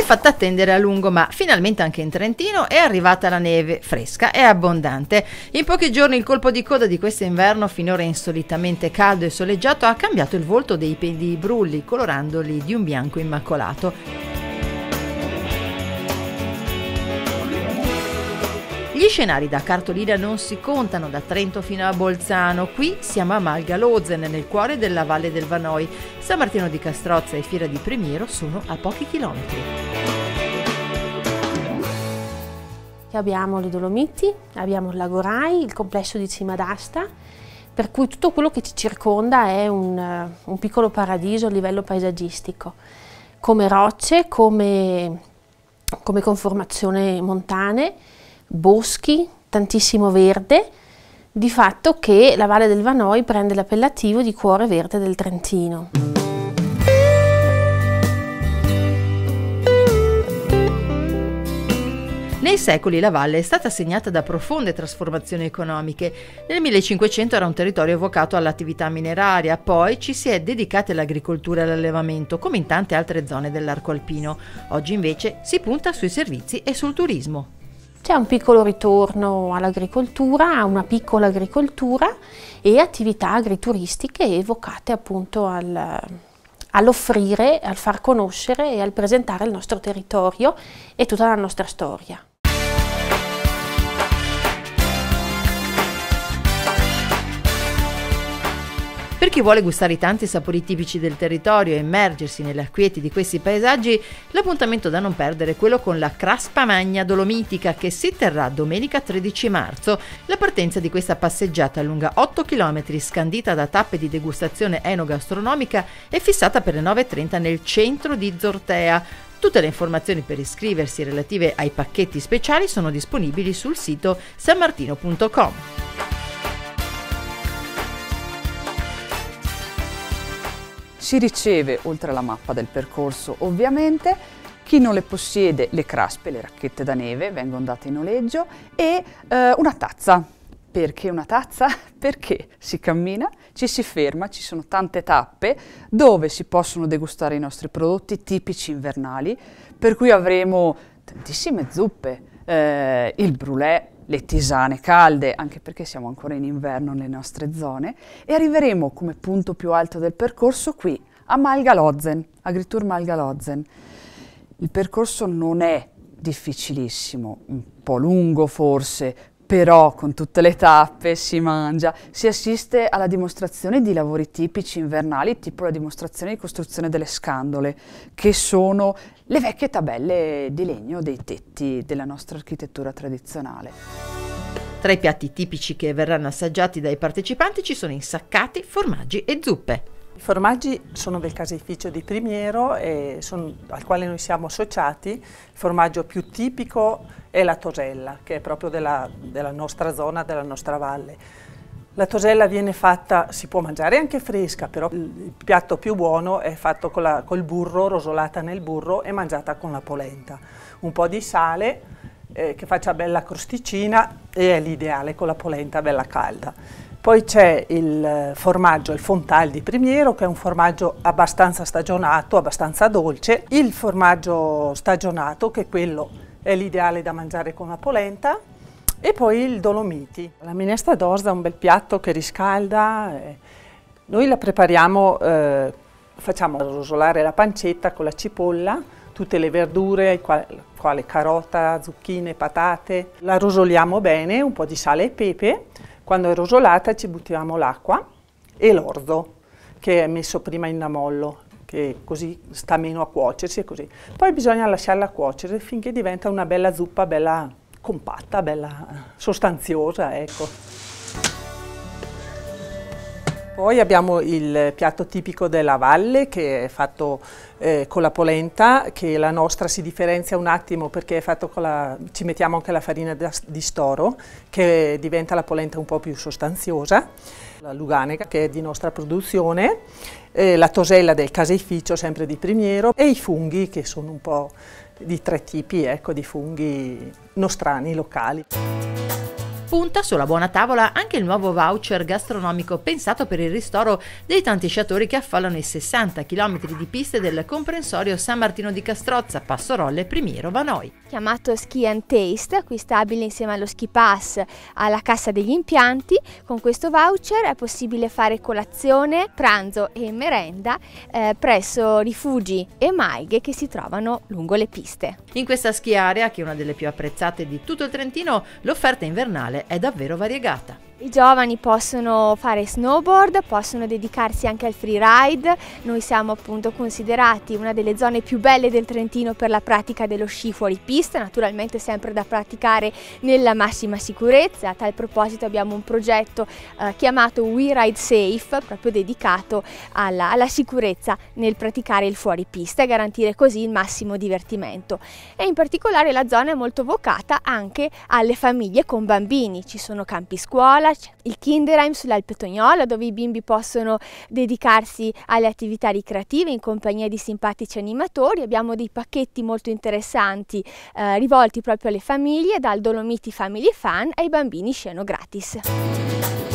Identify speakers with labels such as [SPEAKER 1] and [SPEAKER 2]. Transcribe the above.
[SPEAKER 1] fatta attendere a lungo, ma finalmente anche in Trentino è arrivata la neve fresca e abbondante. In pochi giorni il colpo di coda di questo inverno, finora insolitamente caldo e soleggiato, ha cambiato il volto dei Pedi Brulli, colorandoli di un bianco immacolato. Gli scenari da cartolina non si contano, da Trento fino a Bolzano. Qui siamo a Malgalozen, nel cuore della Valle del Vanoi. San Martino di Castrozza e Fiera di Primiero sono a pochi chilometri.
[SPEAKER 2] Abbiamo le Dolomiti, abbiamo il Lago Rai, il complesso di Cima d'Asta, per cui tutto quello che ci circonda è un piccolo paradiso a livello paesaggistico, come rocce, come conformazione montane, boschi, tantissimo verde, di fatto che la Valle del Vanoi prende l'appellativo di cuore verde del Trentino.
[SPEAKER 1] Nei secoli la valle è stata segnata da profonde trasformazioni economiche. Nel 1500 era un territorio vocato all'attività mineraria, poi ci si è dedicati all'agricoltura e all'allevamento, come in tante altre zone dell'arco alpino. Oggi invece si punta sui servizi e sul turismo.
[SPEAKER 2] C'è un piccolo ritorno all'agricoltura, a una piccola agricoltura e attività agrituristiche evocate appunto all'offrire, al far conoscere e al presentare il nostro territorio e tutta la nostra storia.
[SPEAKER 1] Per chi vuole gustare i tanti sapori tipici del territorio e immergersi nelle acquieti di questi paesaggi, l'appuntamento da non perdere è quello con la Craspa Magna Dolomitica, che si terrà domenica 13 marzo. La partenza di questa passeggiata lunga 8 km, scandita da tappe di degustazione enogastronomica, è fissata per le 9:30 nel centro di Zortea. Tutte le informazioni per iscriversi relative ai pacchetti speciali sono disponibili sul sito sanmartino.com.
[SPEAKER 3] Si riceve, oltre alla mappa del percorso ovviamente, chi non le possiede, le craspe, le racchette da neve, vengono date in noleggio, e una tazza. Perché una tazza? Perché si cammina, ci si ferma, ci sono tante tappe dove si possono degustare i nostri prodotti tipici invernali, per cui avremo tantissime zuppe, il brulè, le tisane calde, anche perché siamo ancora in inverno nelle nostre zone, e arriveremo come punto più alto del percorso qui a Malgalozen, Agritour Malgalozen. Il percorso non è difficilissimo, un po' lungo forse, però con tutte le tappe si mangia, si assiste alla dimostrazione di lavori tipici invernali, tipo la dimostrazione di costruzione delle scandole, che sono le vecchie tabelle di legno dei tetti della nostra architettura tradizionale.
[SPEAKER 1] Tra i piatti tipici che verranno assaggiati dai partecipanti ci sono insaccati, formaggi e zuppe.
[SPEAKER 4] I formaggi sono del caseificio di Primiero al quale noi siamo associati. Il formaggio più tipico è la tosella, che è proprio della nostra zona, della nostra valle. La tosella viene fatta, si può mangiare anche fresca, però il piatto più buono è fatto col burro, rosolata nel burro e mangiata con la polenta. Un po' di sale che faccia bella crosticina, e è l'ideale con la polenta bella calda. Poi c'è il formaggio, il Fontal di Primiero, che è un formaggio abbastanza stagionato, abbastanza dolce. Il formaggio stagionato, che quello è l'ideale da mangiare con la polenta. E poi il Dolomiti. La minestra d'Osda è un bel piatto che riscalda. Noi la prepariamo, facciamo rosolare la pancetta con la cipolla, tutte le verdure, quale carota, zucchine, patate. La rosoliamo bene, un po' di sale e pepe. Quando è rosolata ci buttiamo l'acqua e l'orzo, che è messo prima in ammollo, che così sta meno a cuocersi e così. Poi bisogna lasciarla cuocere finché diventa una bella zuppa, bella compatta, bella sostanziosa, ecco. Poi abbiamo il piatto tipico della valle, che è fatto con la polenta, che la nostra si differenzia un attimo perché è fatto ci mettiamo anche la farina di storo, che diventa la polenta un po' più sostanziosa. La luganega, che è di nostra produzione, la tosella del caseificio, sempre di Primiero, e i funghi, che sono un po' di 3 tipi, ecco, di funghi nostrani, locali.
[SPEAKER 1] Punta sulla buona tavola anche il nuovo voucher gastronomico pensato per il ristoro dei tanti sciatori che affollano i 60 km di piste del comprensorio San Martino di Castrozza, Passorolle, Primiero, Vanoi.
[SPEAKER 5] Chiamato Ski and Taste, acquistabile insieme allo Ski Pass alla cassa degli impianti. Con questo voucher è possibile fare colazione, pranzo e merenda presso rifugi e maighe che si trovano lungo le piste.
[SPEAKER 1] In questa ski area, che è una delle più apprezzate di tutto il Trentino, l'offerta invernale è davvero variegata.
[SPEAKER 5] I giovani possono fare snowboard, possono dedicarsi anche al freeride. Noi siamo appunto considerati una delle zone più belle del Trentino per la pratica dello sci fuori pista, naturalmente sempre da praticare nella massima sicurezza. A tal proposito abbiamo un progetto chiamato We Ride Safe, proprio dedicato alla sicurezza nel praticare il fuoripista e garantire così il massimo divertimento. E in particolare la zona è molto vocata anche alle famiglie con bambini. Ci sono campi scuola, il Kinderheim sull'Alpe Tognola, dove i bimbi possono dedicarsi alle attività ricreative in compagnia di simpatici animatori. Abbiamo dei pacchetti molto interessanti rivolti proprio alle famiglie, dal Dolomiti Family Fun ai bambini sceno gratis.